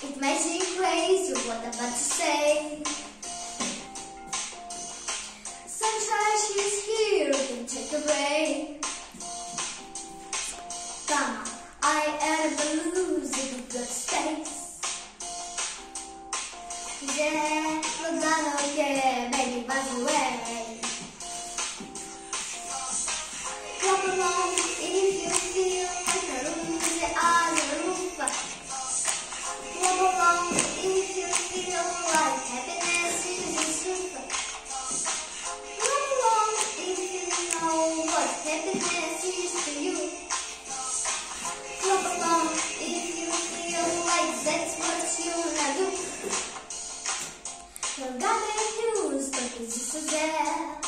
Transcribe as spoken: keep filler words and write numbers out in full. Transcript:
It makes me crazy what I'm about to say. Sunshine, she's here, can take a break. Come on, I am a blues in a good space. Yeah, we're gonna get baby buzz away. Come along if you feel like a room is on the roof. Come along if you feel like happiness is a super. Come along if you know what happiness is to you. Come along if you feel like that's what you wanna do. Well, got bad news, but it's just there.